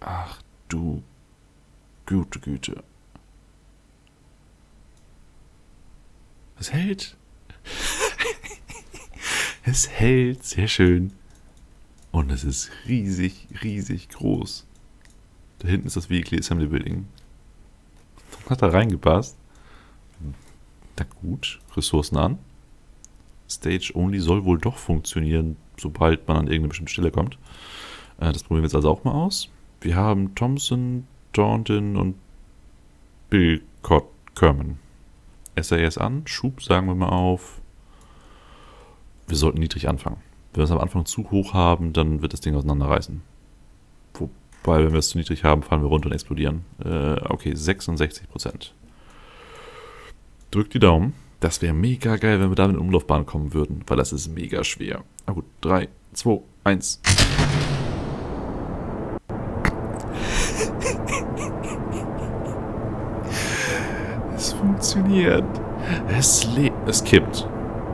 Ach du gute Güte. Es hält. Es hält. Sehr schön. Und es ist riesig, riesig groß. Da hinten ist das Vehicle Assembly Building. Hat da reingepasst. Na gut. Ressourcen an. Stage Only soll wohl doch funktionieren, sobald man an irgendeine bestimmte Stelle kommt. Das probieren wir jetzt also auch mal aus. Wir haben Thompson, Thornton und Bill Kerman. SAS an. Schub sagen wir mal auf. Wir sollten niedrig anfangen. Wenn wir es am Anfang zu hoch haben, dann wird das Ding auseinanderreißen. Wobei, wenn wir es zu niedrig haben, fallen wir runter und explodieren. Okay, 66%. Drückt die Daumen. Das wäre mega geil, wenn wir da in Umlaufbahn kommen würden, weil das ist mega schwer. Na gut, 3, 2, 1. Es funktioniert. Es kippt.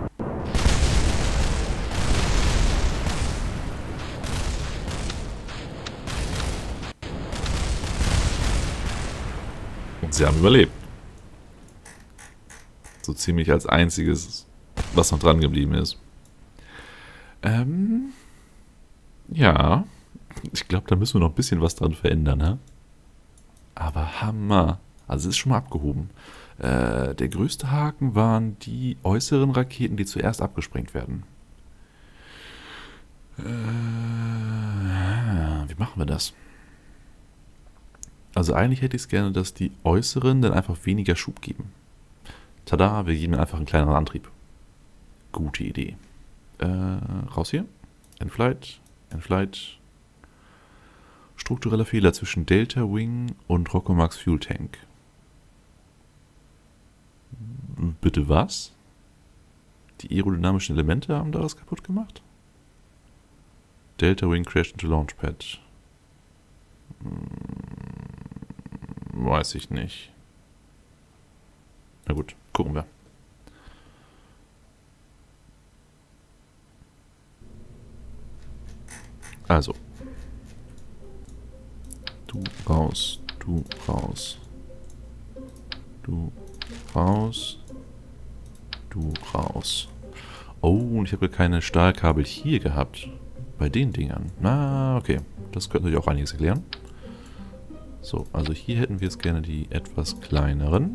Und sie haben überlebt. So ziemlich als einziges, was noch dran geblieben ist. Ja. Ich glaube, da müssen wir noch ein bisschen was dran verändern, ne? Aber Hammer. Also es ist schon mal abgehoben. Der größte Haken waren die äußeren Raketen, die zuerst abgesprengt werden. Wie machen wir das? Also eigentlich hätte ich es gerne, dass die äußeren dann einfach weniger Schub geben. Tada, wir geben einfach einen kleineren Antrieb. Gute Idee. Raus hier. Endflight. Endflight. Struktureller Fehler zwischen Delta Wing und Rockomax Fuel Tank. Bitte was? Die aerodynamischen Elemente haben da was kaputt gemacht? Delta Wing crashed into Launchpad. Weiß ich nicht. Na gut, gucken wir. Also. Du raus, du raus. Du raus. Du raus. Oh, und ich habe keine Stahlkabel hier gehabt. Bei den Dingern. Na, okay. Das könnte natürlich auch einiges erklären. So, also hier hätten wir jetzt gerne die etwas kleineren.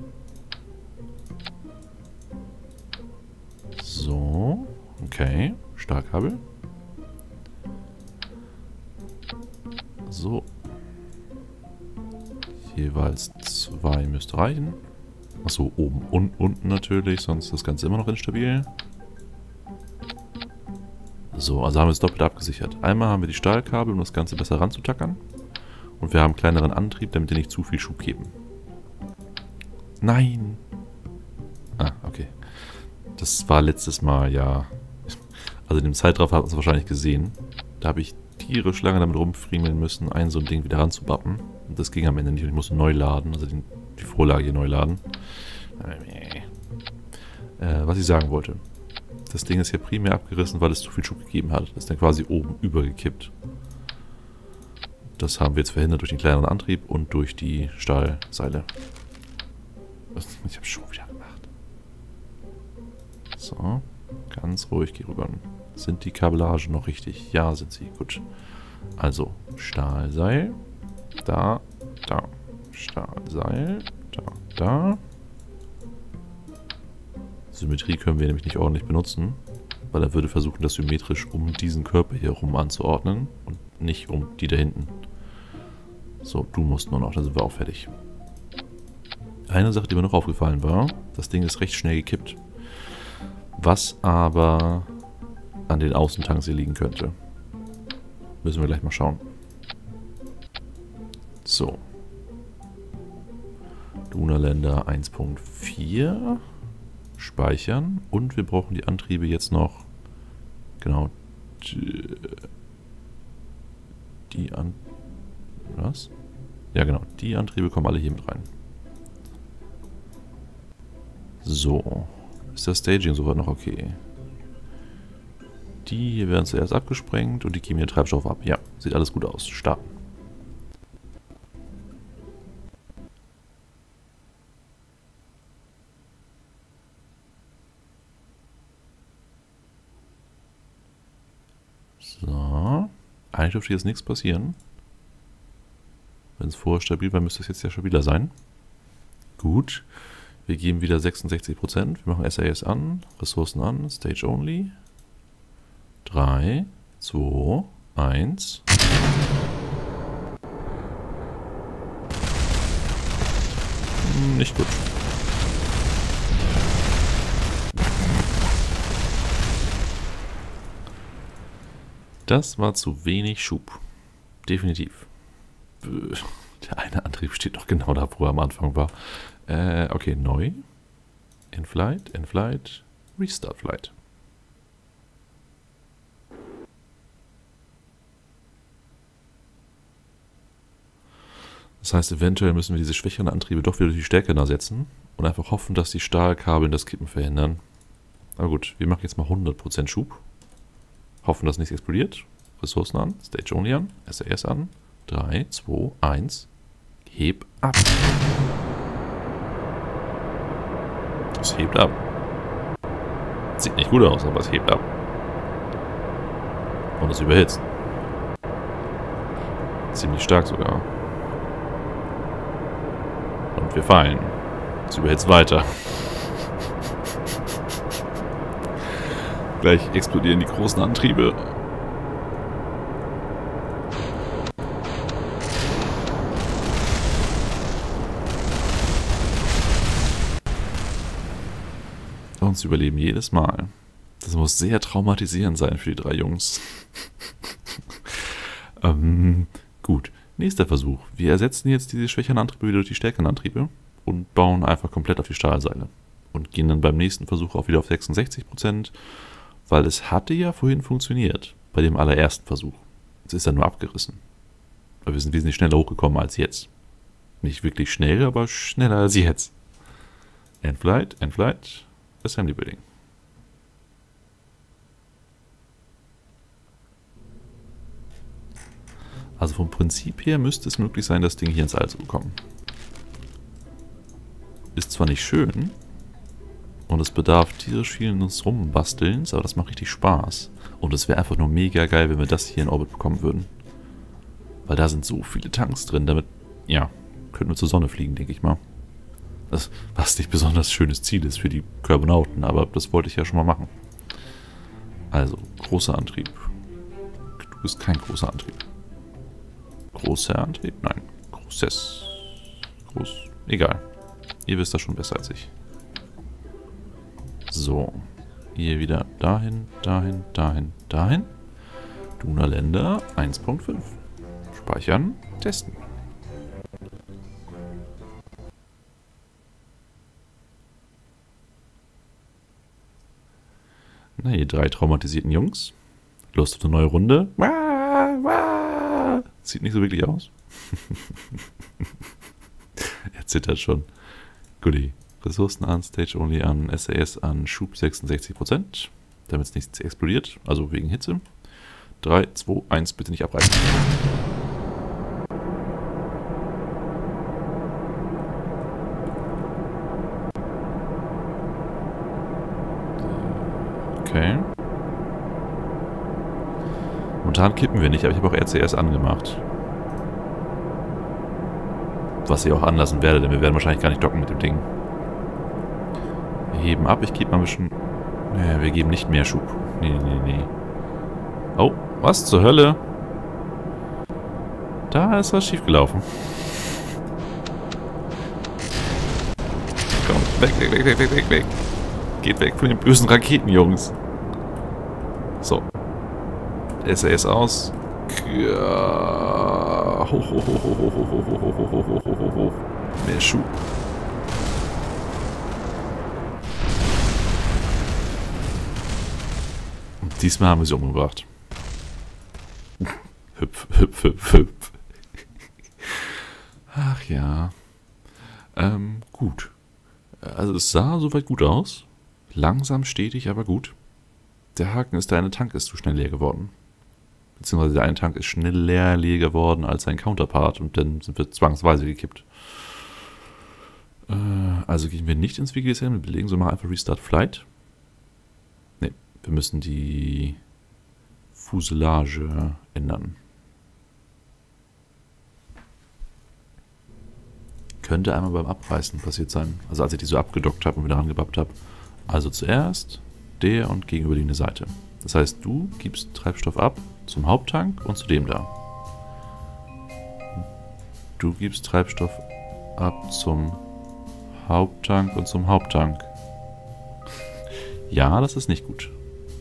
So, okay. Stahlkabel. So. Jeweils 2 müsste reichen. Achso, oben und unten natürlich, sonst ist das Ganze immer noch instabil. So, also haben wir es doppelt abgesichert. Einmal haben wir die Stahlkabel, um das Ganze besser ranzutackern. Und wir haben kleineren Antrieb, damit wir nicht zu viel Schub geben. Nein! Ah, okay. Das war letztes Mal, ja. Also in dem Zeitraffer hat man es wahrscheinlich gesehen. Da habe ich tierisch lange damit rumfriemeln müssen, so ein Ding wieder ranzubappen. Und das ging am Ende nicht und ich musste neu laden, also die Vorlage hier neu laden. Was ich sagen wollte. Das Ding ist hier primär abgerissen, weil es zu viel Schub gegeben hat. Das ist dann quasi oben übergekippt. Das haben wir jetzt verhindert durch den kleineren Antrieb und durch die Stahlseile. Ich habe schon wieder gemacht. So, ganz ruhig, geh rüber. Sind die Kabellagen noch richtig? Ja, sind sie. Gut. Also, Stahlseil. Da, da. Stahlseil. Da, da. Symmetrie können wir nämlich nicht ordentlich benutzen, weil er würde versuchen, das symmetrisch um diesen Körper hier rum anzuordnen und nicht um die da hinten. So, du musst nur noch, dann sind wir auch fertig. Eine Sache, die mir noch aufgefallen war, das Ding ist recht schnell gekippt. Was aber an den Außentanks hier liegen könnte. Müssen wir gleich mal schauen. So. Lunaländer 1.4. Speichern. Und wir brauchen die Antriebe jetzt noch. Genau. Was? Ja, genau. Die Antriebe kommen alle hier mit rein. So. Ist das Staging soweit noch okay? Die hier werden zuerst abgesprengt und die geben den Treibstoff ab. Ja, sieht alles gut aus. Starten. Eigentlich dürfte jetzt nichts passieren. Wenn es vorher stabil war, müsste es jetzt ja stabiler sein. Gut. Wir geben wieder 66%. Wir machen SAS an, Ressourcen an, Stage Only. 3, 2, 1. Nicht gut. Das war zu wenig Schub. Definitiv. Der eine Antrieb steht noch genau da, wo er am Anfang war. Okay, neu. In-Flight, Restart Flight. Das heißt, eventuell müssen wir diese schwächeren Antriebe doch wieder durch die stärkeren ersetzen und einfach hoffen, dass die Stahlkabel das Kippen verhindern. Aber gut, wir machen jetzt mal 100% Schub. Hoffen, dass nichts explodiert. Ressourcen an, Stage Only an, SAS an. 3, 2, 1. Heb ab. Es hebt ab. Sieht nicht gut aus, aber es hebt ab. Und es überhitzt. Ziemlich stark sogar. Und wir fallen. Es überhitzt weiter. Gleich explodieren die großen Antriebe. Und sie überleben jedes Mal. Das muss sehr traumatisierend sein für die drei Jungs. Gut, nächster Versuch. Wir ersetzen jetzt diese schwächeren Antriebe wieder durch die stärkeren Antriebe und bauen einfach komplett auf die Stahlseile. Und gehen dann beim nächsten Versuch auch wieder auf 66%, weil es hatte ja vorhin funktioniert, bei dem allerersten Versuch. Es ist dann nur abgerissen. Aber wir sind wesentlich schneller hochgekommen als jetzt. Nicht wirklich schnell, aber schneller als jetzt. End-Flight, Assembly Building. Also vom Prinzip her müsste es möglich sein, das Ding hier ins All zu bekommen. Ist zwar nicht schön und es bedarf tierisch vielen Rumbastelns, aber das macht richtig Spaß. Und es wäre einfach nur mega geil, wenn wir das hier in Orbit bekommen würden. Weil da sind so viele Tanks drin, damit, ja, könnten wir zur Sonne fliegen, denke ich mal. Das, was nicht besonders schönes Ziel ist für die Körbonauten, aber das wollte ich ja schon mal machen. Also, großer Antrieb. Du bist kein großer Antrieb. Großer Antrieb? Nein. Großes. Groß. Egal. Ihr wisst das schon besser als ich. So. Hier wieder dahin, dahin, dahin, dahin. Duna Länder 1.5. Speichern, testen. Na, ihr drei traumatisierten Jungs. Lust auf eine neue Runde? Sieht nicht so wirklich aus. Er zittert schon. Goodie. Ressourcen an, Stage Only an, SAS an, Schub 66%. Damit es nichts explodiert. Also wegen Hitze. 3, 2, 1, bitte nicht abreißen. Okay. Momentan kippen wir nicht, aber ich habe auch RCS angemacht. Was ich auch anlassen werde, denn wir werden wahrscheinlich gar nicht docken mit dem Ding. Wir heben ab, ich gebe mal ein bisschen... Naja, wir geben nicht mehr Schub. Nee. Oh, was zur Hölle? Da ist was schiefgelaufen. Komm, weg. Geht weg von den bösen Raketen, Jungs. So. SAS aus. Ja. Hoch. Mehr Schub. Und diesmal haben wir sie umgebracht. Hüpf. Ach ja. Gut. Also es sah soweit gut aus. Langsam, stetig, aber gut. Der Haken ist, der eine Tank ist zu schnell leer geworden. Beziehungsweise der eine Tank ist schneller leer geworden als sein Counterpart und dann sind wir zwangsweise gekippt. Also gehen wir nicht ins WGSM, wir belegen so mal einfach Restart Flight. Ne, wir müssen die Fuselage ändern. Könnte einmal beim Abreißen passiert sein. Also als ich die so abgedockt habe und wieder rangebappt habe. Also zuerst der und gegenüberliegende Seite. Das heißt, du gibst Treibstoff ab zum Haupttank und zu dem da. Du gibst Treibstoff ab zum Haupttank und zum Haupttank. Ja, das ist nicht gut.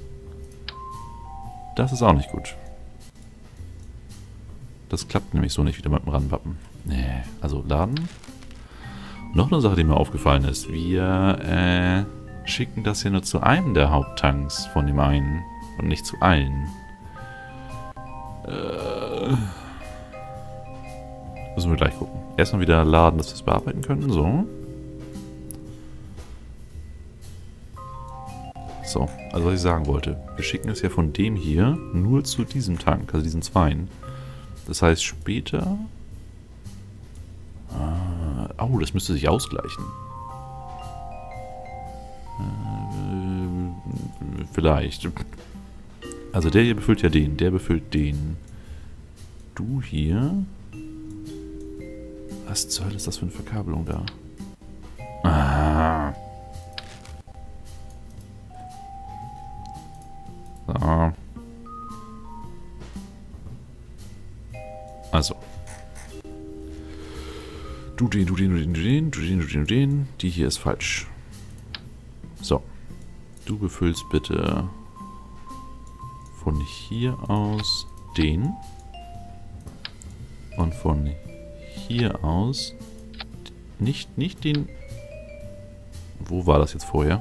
Das ist auch nicht gut. Das klappt nämlich so nicht wieder mit dem Ranwappen. Nee, also laden. Noch eine Sache, die mir aufgefallen ist. Wir schicken das hier nur zu einem der Haupttanks von dem einen und nicht zu allen. Müssen wir gleich gucken. Erstmal wieder laden, dass wir es bearbeiten können. So. So, also was ich sagen wollte. Wir schicken es ja von dem hier nur zu diesem Tank, also diesen zweien. Das heißt später... Oh, das müsste sich ausgleichen. Vielleicht. Also der hier befüllt ja den, der befüllt den. Du hier... Was zur Hölle ist das für eine Verkabelung da? Ah. So. Also. Du den, du den, du den, du den, du den, du den, du den. Die hier ist falsch. So. Du befüllst bitte von hier aus den. Und von hier aus nicht den... Wo war das jetzt vorher?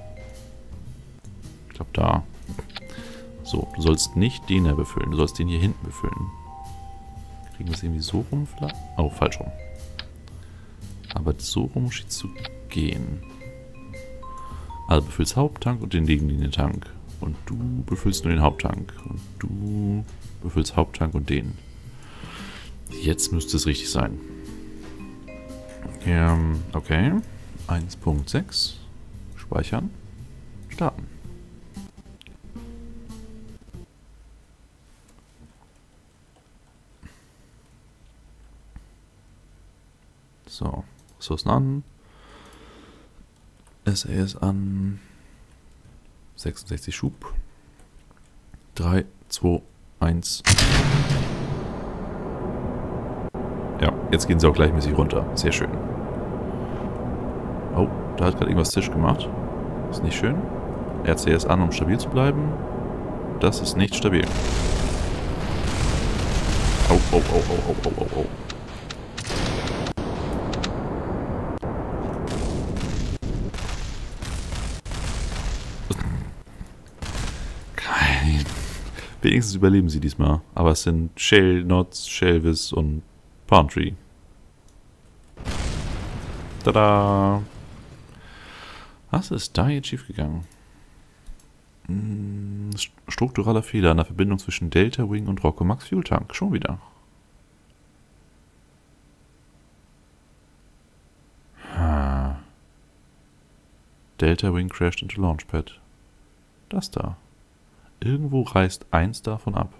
Ich glaube da. So, du sollst nicht den hier befüllen, du sollst den hier hinten befüllen. Kriegen wir es irgendwie so rum vielleicht? Oh, falsch rum. Aber so rum scheint zu gehen. Also befüllst Haupttank und den gegenliegenden Tank. Und du befüllst nur den Haupttank. Und du befüllst Haupttank und den. Jetzt müsste es richtig sein. Okay. 1.6. Speichern. Starten. So. Ressourcen an. SAS an. 66 Schub. 3, 2, 1. Ja, jetzt gehen sie auch gleichmäßig runter. Sehr schön. Oh, da hat gerade irgendwas Tisch gemacht. Ist nicht schön. RCS an, um stabil zu bleiben. Das ist nicht stabil. Oh, oh, oh, oh, oh, oh, oh, oh. Kein. Wenigstens überleben sie diesmal. Aber es sind Shell, Knots, Shelvis und Palmtree. Tada! Was ist da jetzt schiefgegangen? Strukturaler Fehler an der Verbindung zwischen Delta Wing und Rocco Max Fuel Tank. Schon wieder. Delta Wing crashed into Launchpad. Das da. Irgendwo reißt eins davon ab.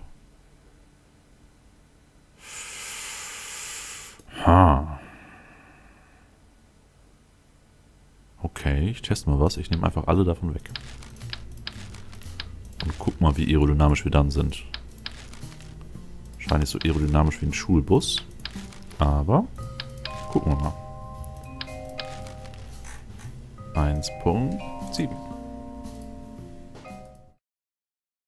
Okay, ich teste mal was. Ich nehme einfach alle davon weg. Und guck mal, wie aerodynamisch wir dann sind. Wahrscheinlich so aerodynamisch wie ein Schulbus. Aber gucken wir mal. 1.7.